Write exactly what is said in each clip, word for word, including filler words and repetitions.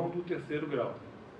não do terceiro grau.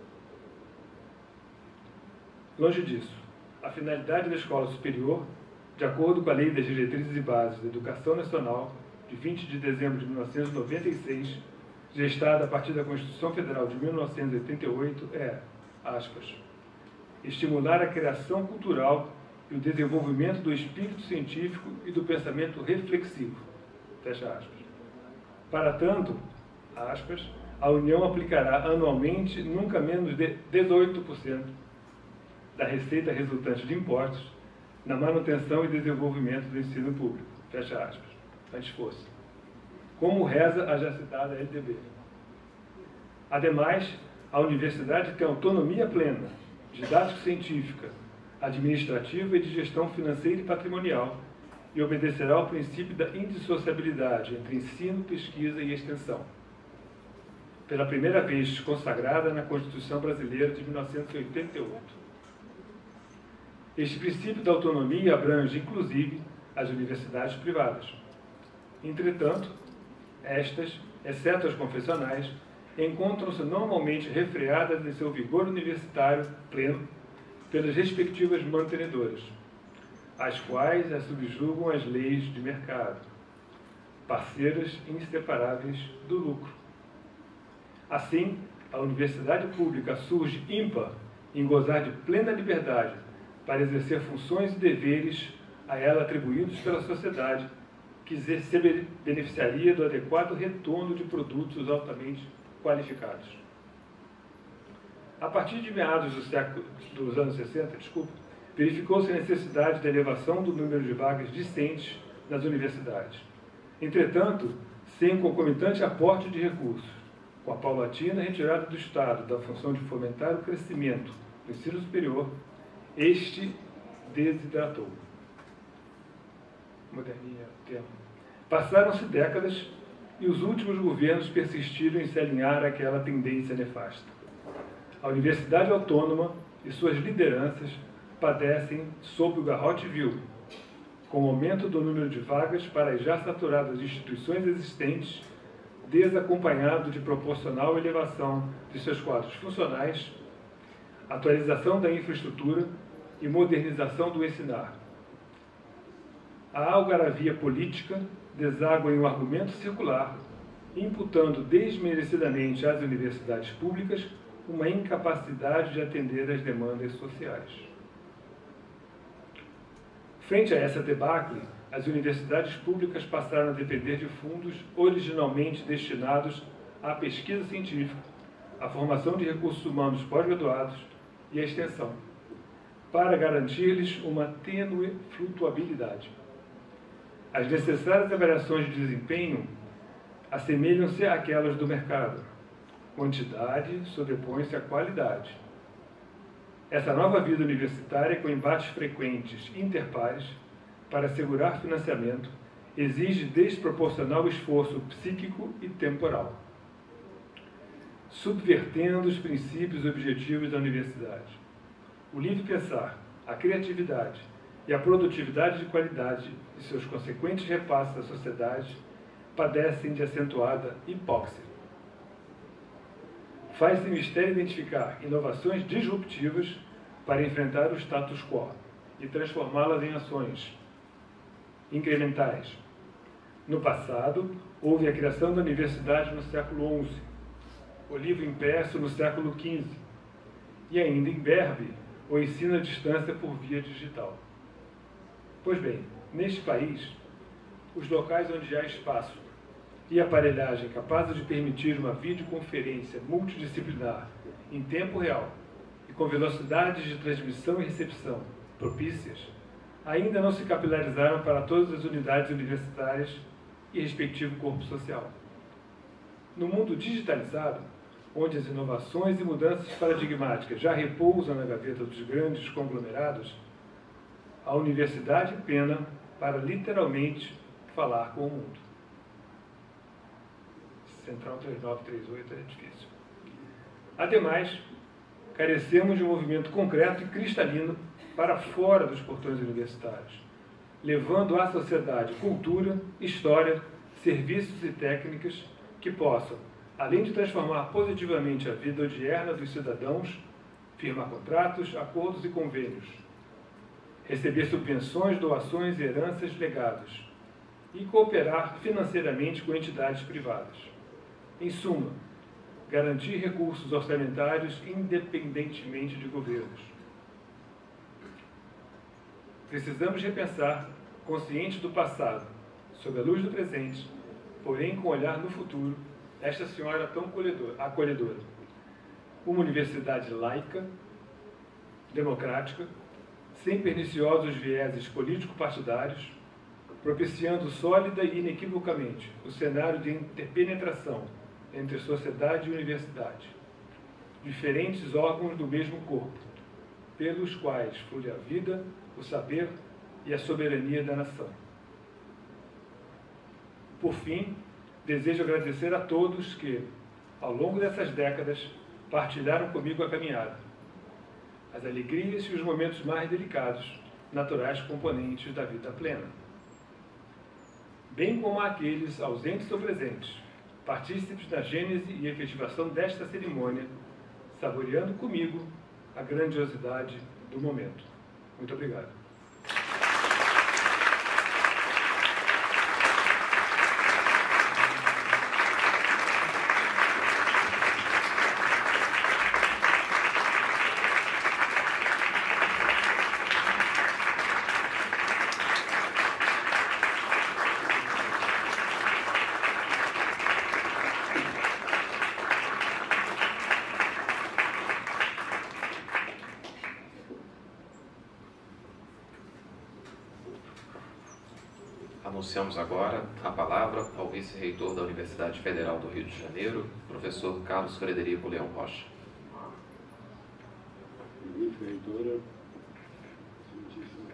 Longe disso, a finalidade da escola superior, de acordo com a Lei das Diretrizes e Bases da Educação Nacional, de vinte de dezembro de mil novecentos e noventa e seis, gestada a partir da Constituição Federal de mil novecentos e oitenta e oito, é, aspas, estimular a criação cultural e o desenvolvimento do espírito científico e do pensamento reflexivo, fecha aspas. Para tanto, aspas, a União aplicará anualmente nunca menos de dezoito por cento da receita resultante de impostos na manutenção e desenvolvimento do ensino público, fecha aspas, antes fosse, como reza a já citada L D B. Ademais, a universidade tem autonomia plena, didático-científica, administrativa e de gestão financeira e patrimonial, e obedecerá ao princípio da indissociabilidade entre ensino, pesquisa e extensão, pela primeira vez consagrada na Constituição Brasileira de mil novecentos e oitenta e oito. Este princípio da autonomia abrange, inclusive, as universidades privadas. Entretanto, estas, exceto as confessionais, encontram-se normalmente refreadas em seu vigor universitário pleno pelas respectivas mantenedoras, às quais as subjugam as leis de mercado, parceiras inseparáveis do lucro. Assim, a universidade pública surge ímpar em gozar de plena liberdade para exercer funções e deveres a ela atribuídos pela sociedade, que se beneficiaria do adequado retorno de produtos altamente qualificados. A partir de meados do século, dos anos sessenta, desculpa, verificou-se a necessidade da elevação do número de vagas discentes nas universidades. Entretanto, sem um concomitante aporte de recursos, com a paulatina retirada do Estado da função de fomentar o crescimento do ensino superior, este desidratou. Moderninha o termo. Passaram-se décadas e os últimos governos persistiram em se alinhar àquela tendência nefasta. A Universidade Autônoma e suas lideranças padecem sob o garrote vil, com o aumento do número de vagas para as já saturadas instituições existentes, desacompanhado de proporcional elevação de seus quadros funcionais, atualização da infraestrutura e modernização do ensinar. A algaravia política deságua em um argumento circular, imputando desmerecidamente às universidades públicas uma incapacidade de atender às demandas sociais. Frente a essa debacle, as universidades públicas passaram a depender de fundos originalmente destinados à pesquisa científica, à formação de recursos humanos pós-graduados e à extensão, para garantir-lhes uma tênue flutuabilidade. As necessárias avaliações de desempenho assemelham-se àquelas do mercado. Quantidade sobrepõe-se à qualidade. Essa nova vida universitária, com embates frequentes interpares para assegurar financiamento, exige desproporcional esforço psíquico e temporal, subvertendo os princípios e objetivos da universidade. O livre pensar, a criatividade e a produtividade de qualidade e seus consequentes repasses à sociedade padecem de acentuada hipóxia. Faz-se mistério identificar inovações disruptivas para enfrentar o status quo e transformá-las em ações incrementais. No passado, houve a criação da universidade no século onze, o livro impresso no século quinze e ainda em breve o ensino à distância por via digital. Pois bem, neste país, os locais onde há espaço e aparelhagem capazes de permitir uma videoconferência multidisciplinar em tempo real e com velocidades de transmissão e recepção propícias, ainda não se capilarizaram para todas as unidades universitárias e respectivo corpo social. No mundo digitalizado, onde as inovações e mudanças paradigmáticas já repousam na gaveta dos grandes conglomerados, a universidade pena para literalmente falar com o mundo. Central três nove três oito é difícil. Ademais, carecemos de um movimento concreto e cristalino para fora dos portões universitários, levando à sociedade cultura, história, serviços e técnicas que possam, além de transformar positivamente a vida odierna dos cidadãos, firmar contratos, acordos e convênios, receber subvenções, doações, heranças, legados e cooperar financeiramente com entidades privadas. Em suma, garantir recursos orçamentários independentemente de governos. Precisamos repensar, conscientes do passado, sob a luz do presente, porém com olhar no futuro, esta senhora tão acolhedora. Uma universidade laica, democrática, sem perniciosos vieses político-partidários, propiciando sólida e inequivocamente o cenário de interpenetração entre sociedade e universidade, diferentes órgãos do mesmo corpo, pelos quais flui a vida, o saber e a soberania da nação. Por fim, desejo agradecer a todos que, ao longo dessas décadas, partilharam comigo a caminhada, as alegrias e os momentos mais delicados, naturais componentes da vida plena, bem como àqueles ausentes ou presentes, partícipes da gênese e efetivação desta cerimônia, saboreando comigo a grandiosidade do momento. Muito obrigado. Anunciamos agora a palavra ao vice-reitor da Universidade Federal do Rio de Janeiro, professor Carlos Frederico Leão Rocha. Vice-reitora, excelentíssima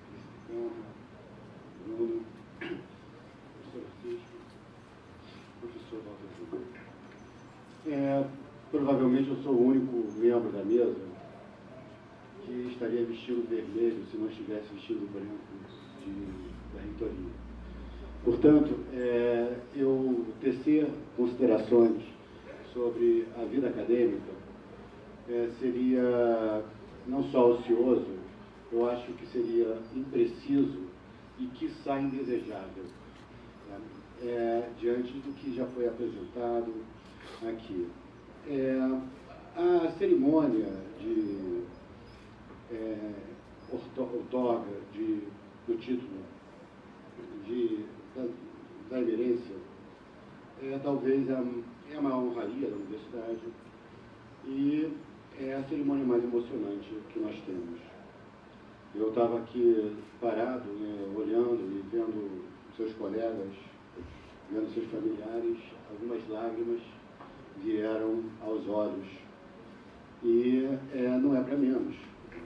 Bruno, professor Francisco, professor Walter Júnior. É, provavelmente eu sou o único membro da mesa que estaria vestido vermelho se não estivesse vestido branco de, da reitoria. Portanto, é, eu tecer considerações sobre a vida acadêmica é, seria não só ocioso, eu acho que seria impreciso e quiçá indesejável, né, é, diante do que já foi apresentado aqui. É, a cerimônia de é, outorga de, do título de Da, da emerência, é talvez a, é a maior honraria da universidade e é a cerimônia mais emocionante que nós temos. Eu estava aqui parado, né, olhando e vendo seus colegas, vendo seus familiares, algumas lágrimas vieram aos olhos. E é, não é para menos.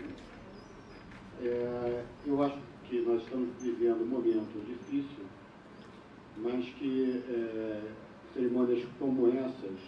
É, eu acho que nós estamos vivendo um momento difícil, mas que é, cerimônias como essas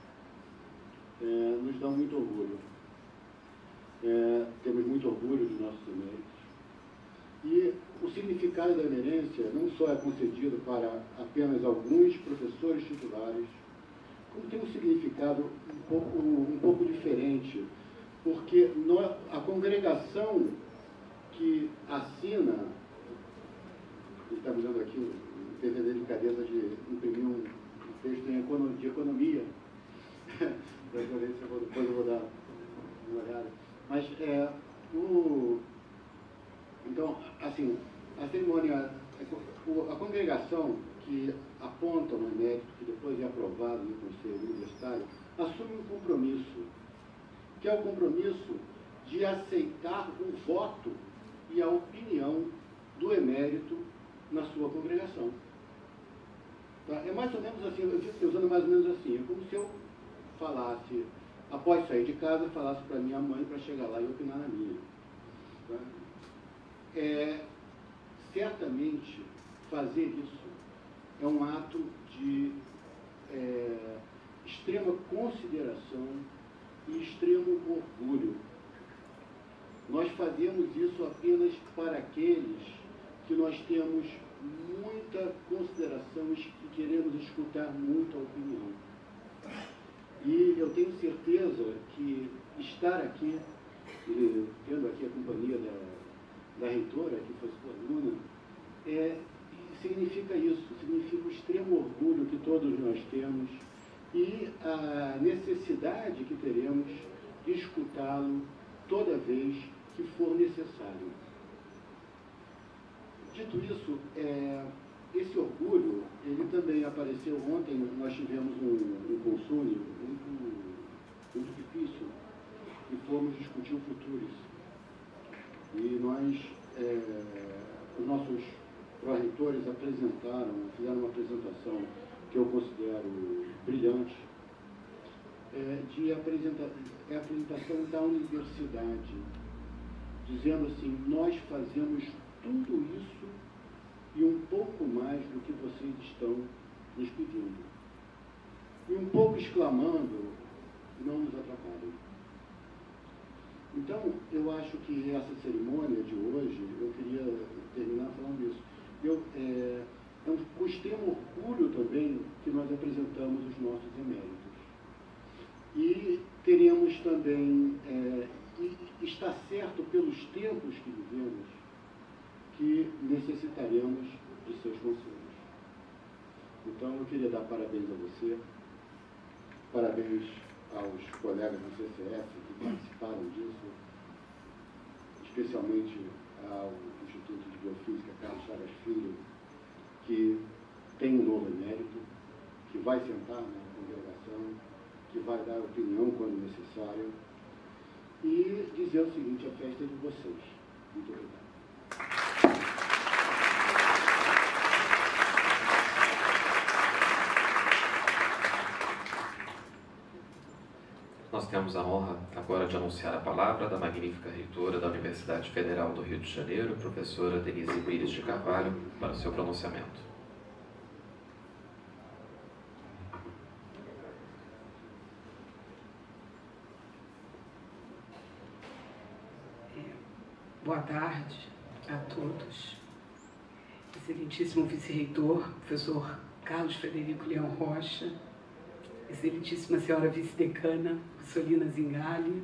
é, nos dão muito orgulho. É, temos muito orgulho dos nossos eméritos. E o significado da emerência não só é concedido para apenas alguns professores titulares, como tem um significado um pouco, um pouco diferente, porque nós, a congregação que assina, ele está me dando aqui, teve a delicadeza de imprimir um texto em econo, de economia, para ver se eu vou, depois eu vou dar uma olhada. Mas, é, o, então, assim, a cerimônia, a congregação que aponta um emérito, que depois é aprovado no Conselho Universitário, assume um compromisso, que é o compromisso de aceitar o voto e a opinião do emérito na sua congregação. Tá? É mais ou menos assim, eu estou usando mais ou menos assim, é como se eu falasse, após sair de casa, falasse para minha mãe para chegar lá e opinar na minha. Tá? É, certamente, fazer isso é um ato de é, extrema consideração e extremo orgulho. Nós fazemos isso apenas para aqueles que nós temos muita consideração e queremos escutar muita opinião. E eu tenho certeza que estar aqui, e tendo aqui a companhia da, da reitora, que foi sua aluna, é, significa isso, significa o extremo orgulho que todos nós temos e a necessidade que teremos de escutá-lo toda vez que for necessário. Dito isso, é, esse orgulho, ele também apareceu ontem. Nós tivemos um, um consúlio muito, muito difícil e fomos discutir o futuro. E nós, é, os nossos pró-reitores apresentaram, fizeram uma apresentação que eu considero brilhante, é, de apresenta é a apresentação da universidade, dizendo assim: nós fazemos tudo isso e um pouco mais do que vocês estão nos pedindo. E um pouco exclamando: não nos atrapalhem. Então, eu acho que essa cerimônia de hoje, eu queria terminar falando isso. Eu, é, é um, com extremo orgulho também que nós apresentamos os nossos eméritos. E teremos também, é, e está certo pelos tempos que vivemos, que necessitaremos de seus conselhos. Então, eu queria dar parabéns a você, parabéns aos colegas do C C F que participaram disso, especialmente ao Instituto de Biofísica Carlos Chagas Filho, que tem um novo emérito, que vai sentar na congregação, que vai dar opinião quando necessário, e dizer o seguinte: a festa é de vocês. Muito obrigado. Nós temos a honra agora de anunciar a palavra da magnífica reitora da Universidade Federal do Rio de Janeiro, professora Denise Pires de Carvalho, para o seu pronunciamento. Boa tarde a todos. Excelentíssimo vice-reitor, professor Carlos Frederico Leão Rocha, excelentíssima senhora vice-decana, Solina Zingali,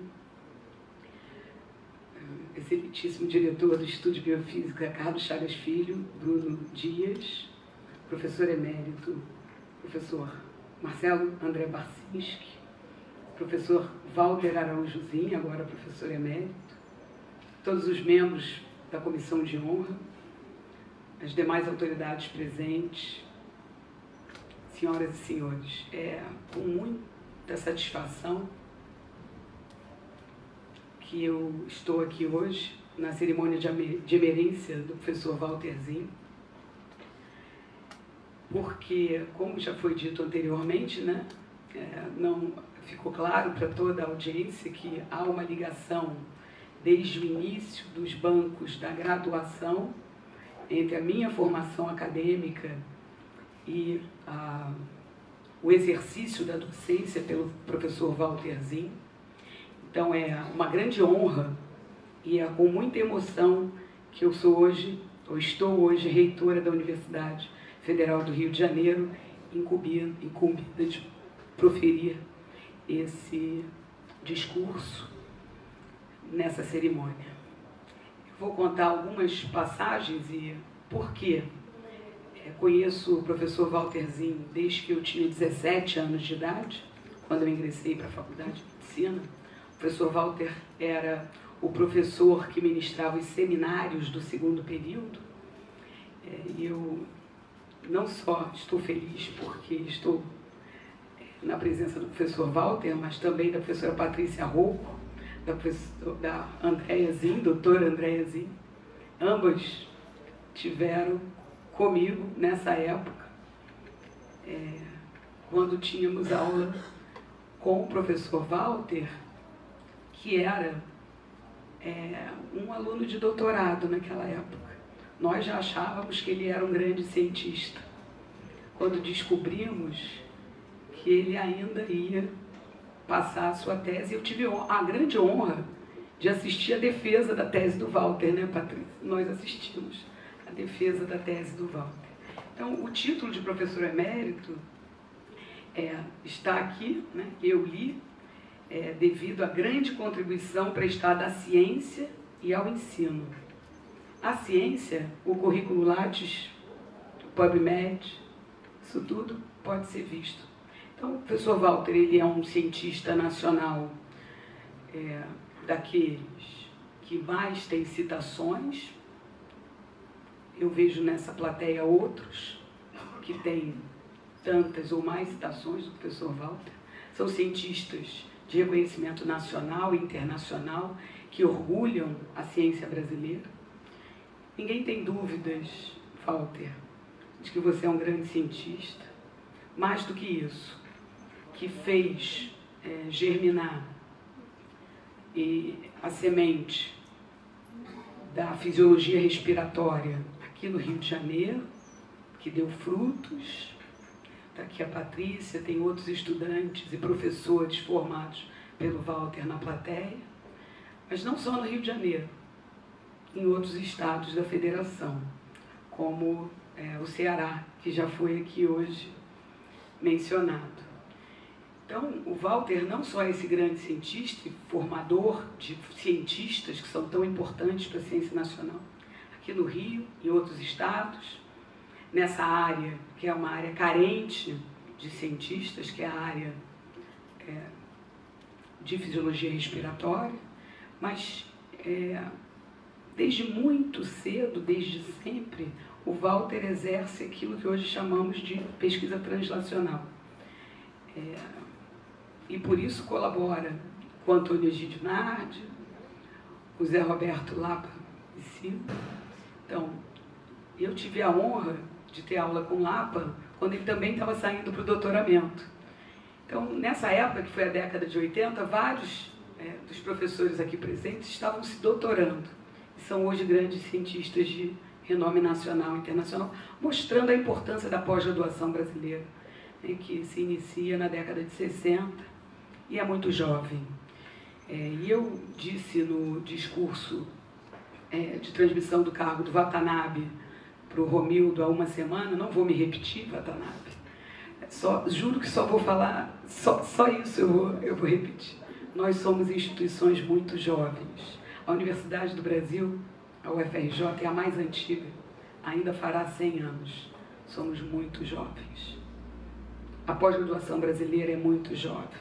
excelentíssimo diretor do Instituto de Biofísica, Carlos Chagas Filho, Bruno Dias, professor emérito, professor Marcelo André Barcinski, professor Walter Araújozinho, agora professor emérito, todos os membros da Comissão de Honra, as demais autoridades presentes, senhoras e senhores, é com muita satisfação que eu estou aqui hoje na cerimônia de emerência do professor Walterzinho, porque, como já foi dito anteriormente, né, é, não ficou claro para toda a audiência que há uma ligação desde o início dos bancos da graduação entre a minha formação acadêmica e a, o exercício da docência pelo professor Walterzinho. Então é uma grande honra e é com muita emoção que eu sou hoje, ou estou hoje, reitora da Universidade Federal do Rio de Janeiro, incumbida, incumbida de proferir esse discurso nessa cerimônia. Eu vou contar algumas passagens e por quê. É, conheço o professor Walterzinho desde que eu tinha dezessete anos de idade, quando eu ingressei para a Faculdade de Medicina. O professor Walter era o professor que ministrava os seminários do segundo período. É, e eu não só estou feliz porque estou na presença do professor Walter, mas também da professora Patrícia Rocco, da, da Andréia Zin, doutora Andréia Zin. Ambas tiveram comigo nessa época, é, quando tínhamos aula com o professor Walter, que era é, um aluno de doutorado naquela época. Nós já achávamos que ele era um grande cientista, quando descobrimos que ele ainda ia passar a sua tese. Eu tive a grande honra de assistir a defesa da tese do Walter, né, Patrícia? Nós assistimos a defesa da tese do Walter. Então, o título de professor emérito é, está aqui, né, eu li, é, devido à grande contribuição prestada à ciência e ao ensino. A ciência, o currículo Lattes, o PubMed, isso tudo pode ser visto. Então, o professor Walter, ele é um cientista nacional, é, daqueles que mais tem citações. Eu vejo nessa plateia outros que têm tantas ou mais citações do professor Walter. São cientistas de reconhecimento nacional e internacional que orgulham a ciência brasileira. Ninguém tem dúvidas, Walter, de que você é um grande cientista. Mais do que isso, que fez é, germinar e a semente da fisiologia respiratória aqui no Rio de Janeiro, que deu frutos. Está aqui a Patrícia, tem outros estudantes e professores formados pelo Walter na plateia, mas não só no Rio de Janeiro, em outros estados da federação, como é, o Ceará, que já foi aqui hoje mencionado. Então, o Walter não só é esse grande cientista e formador de cientistas que são tão importantes para a ciência nacional, aqui no Rio e outros estados, nessa área, que é uma área carente de cientistas, que é a área é, de fisiologia respiratória, mas é, desde muito cedo, desde sempre, o Walter exerce aquilo que hoje chamamos de pesquisa translacional. É, e por isso colabora com o Antônio Egídio Nardi, o Zé Roberto Lapa e Silva. Então, eu tive a honra de ter aula com Lapa quando ele também estava saindo para o doutoramento. Então, nessa época, que foi a década de oitenta, vários é, dos professores aqui presentes estavam se doutorando. E são hoje grandes cientistas de renome nacional e internacional, mostrando a importância da pós-graduação brasileira, né, que se inicia na década de sessenta e é muito jovem. É, e eu disse no discurso é, de transmissão do cargo do Watanabe para o Romildo há uma semana, não vou me repetir, Watanabe, só, juro que só vou falar, só, só isso eu vou, eu vou repetir. Nós somos instituições muito jovens. A Universidade do Brasil, a U F R J, é a mais antiga, ainda fará cem anos. Somos muito jovens. A pós-graduação brasileira é muito jovem.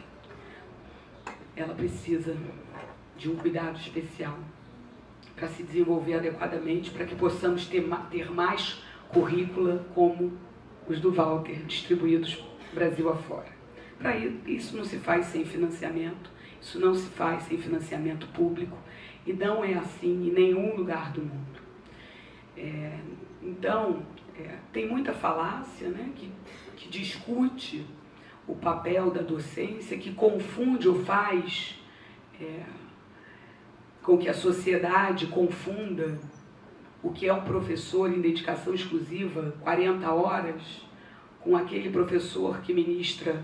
Ela precisa de um cuidado especial para se desenvolver adequadamente, para que possamos ter, ter mais currícula como os do Walter, distribuídos Brasil afora. Para isso não se faz sem financiamento, isso não se faz sem financiamento público, e não é assim em nenhum lugar do mundo. É, então, é, tem muita falácia, né, que, que discute o papel da docência, que confunde ou faz é, com que a sociedade confunda o que é um professor em dedicação exclusiva, quarenta horas, com aquele professor que ministra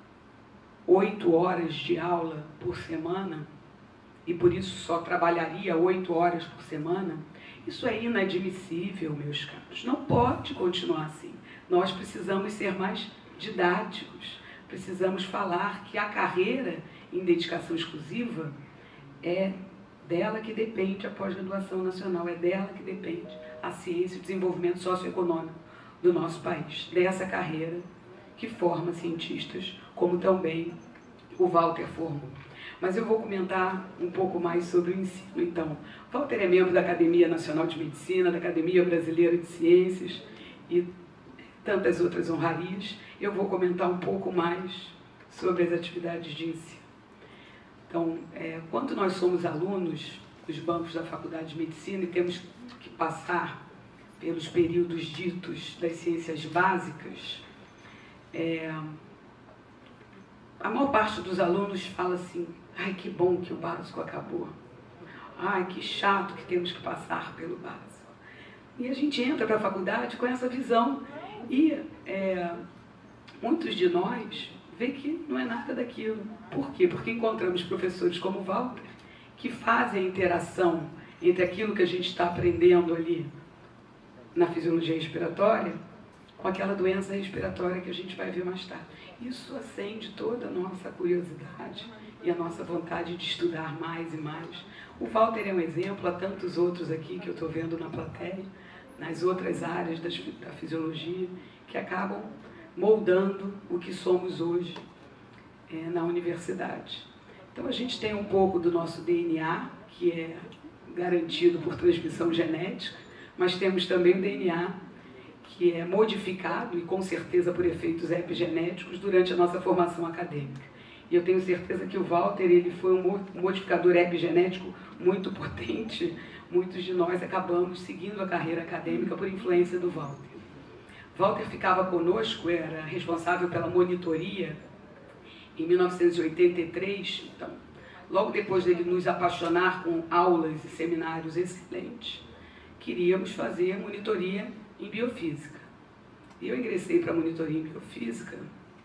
oito horas de aula por semana, e por isso só trabalharia oito horas por semana. Isso é inadmissível, meus caros. Não pode continuar assim. Nós precisamos ser mais didáticos. Precisamos falar que a carreira em dedicação exclusiva é dela que depende a pós-graduação nacional, é dela que depende a ciência e o desenvolvimento socioeconômico do nosso país. Dessa carreira que forma cientistas, como também o Walter formou. Mas eu vou comentar um pouco mais sobre o ensino. Então, Walter é membro da Academia Nacional de Medicina, da Academia Brasileira de Ciências e tantas outras honrarias. Eu vou comentar um pouco mais sobre as atividades de ensino. Então, é, quando nós somos alunos dos bancos da Faculdade de Medicina e temos que passar pelos períodos ditos das ciências básicas, é, a maior parte dos alunos fala assim: ai, que bom que o básico acabou. Ai, que chato que temos que passar pelo básico. E a gente entra para a faculdade com essa visão e é, muitos de nós vê que não é nada daquilo. Por quê? Porque encontramos professores como o Walter, que fazem a interação entre aquilo que a gente está aprendendo ali na fisiologia respiratória com aquela doença respiratória que a gente vai ver mais tarde. Isso acende toda a nossa curiosidade e a nossa vontade de estudar mais e mais. O Walter é um exemplo, há tantos outros aqui que eu estou vendo na plateia, nas outras áreas da fisiologia, que acabam moldando o que somos hoje é, na universidade. Então a gente tem um pouco do nosso D N A, que é garantido por transmissão genética, mas temos também o D N A, que é modificado, e com certeza por efeitos epigenéticos, durante a nossa formação acadêmica. E eu tenho certeza que o Walter ele foi um modificador epigenético muito potente. Muitos de nós acabamos seguindo a carreira acadêmica por influência do Walter. Walter ficava conosco, era responsável pela monitoria em mil novecentos e oitenta e três, então, logo depois dele nos apaixonar com aulas e seminários excelentes, queríamos fazer monitoria em biofísica. E eu ingressei para a monitoria em biofísica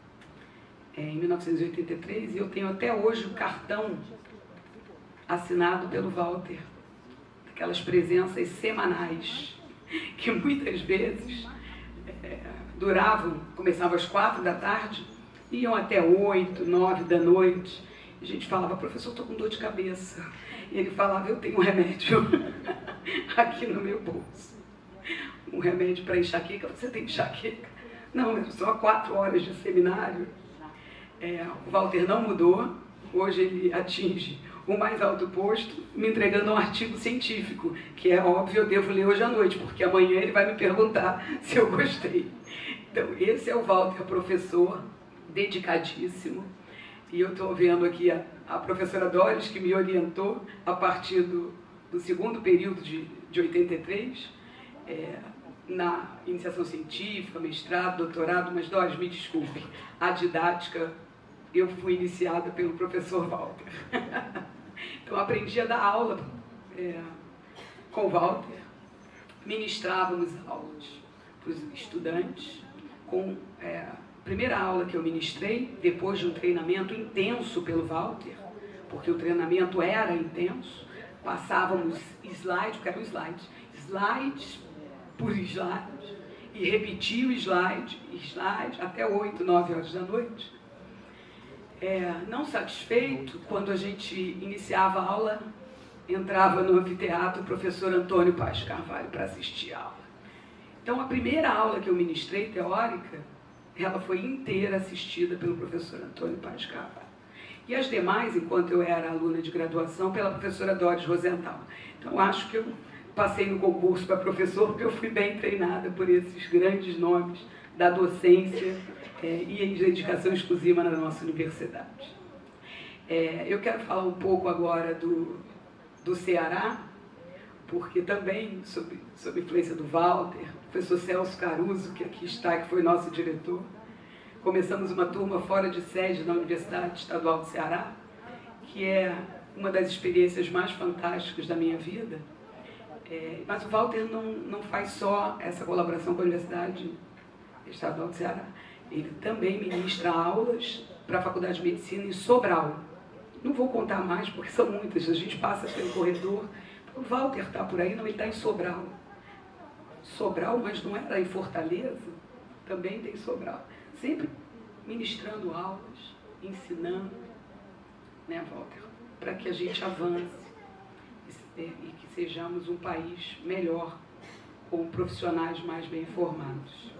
é, em mil novecentos e oitenta e três, e eu tenho até hoje o cartão assinado pelo Walter, aquelas presenças semanais, que muitas vezes é, duravam, começavam às quatro da tarde, iam até oito, nove da noite. A gente falava, professor, estou com dor de cabeça. E ele falava, eu tenho um remédio aqui no meu bolso. Um remédio para enxaqueca. Você tem enxaqueca? Não, só quatro horas de seminário. É, o Walter não mudou. Hoje ele atinge o mais alto posto, me entregando um artigo científico, que é óbvio, eu devo ler hoje à noite, porque amanhã ele vai me perguntar se eu gostei. Então, esse é o Walter, professor, dedicadíssimo. E eu estou vendo aqui a, a professora Doris, que me orientou a partir do, do segundo período de, de oitenta e três, é, na iniciação científica, mestrado, doutorado, mas Doris, me desculpe, a didática eu fui iniciada pelo professor Walter. Então, aprendi a dar aula é, com o Walter, ministrávamos aulas para os estudantes, com é, a primeira aula que eu ministrei, depois de um treinamento intenso pelo Walter, porque o treinamento era intenso, passávamos slide, porque eram slides, slides por slide, e repetia o slide, slide, até oito, nove horas da noite. É, não satisfeito, quando a gente iniciava a aula, entrava no anfiteatro o professor Antônio Paz Carvalho para assistir a aula. Então, a primeira aula que eu ministrei, teórica, ela foi inteira assistida pelo professor Antônio Paz Carvalho. E as demais, enquanto eu era aluna de graduação, pela professora Doris Rosenthal. Então, acho que eu passei no concurso para professor, porque eu fui bem treinada por esses grandes nomes da docência é, e em dedicação exclusiva na nossa universidade. É, eu quero falar um pouco agora do, do Ceará, porque também, sob, sob influência do Walter, o professor Celso Caruso, que aqui está, que foi nosso diretor, começamos uma turma fora de sede na Universidade Estadual do Ceará, que é uma das experiências mais fantásticas da minha vida. É, mas o Walter não, não faz só essa colaboração com a Universidade Estadual do Ceará. Ele também ministra aulas para a Faculdade de Medicina em Sobral. Não vou contar mais, porque são muitas. A gente passa pelo corredor. O Walter está por aí, não, ele está em Sobral. Sobral, mas não era em Fortaleza? Também tem Sobral. Sempre ministrando aulas, ensinando, né, Walter? Para que a gente avance e que sejamos um país melhor, com profissionais mais bem formados.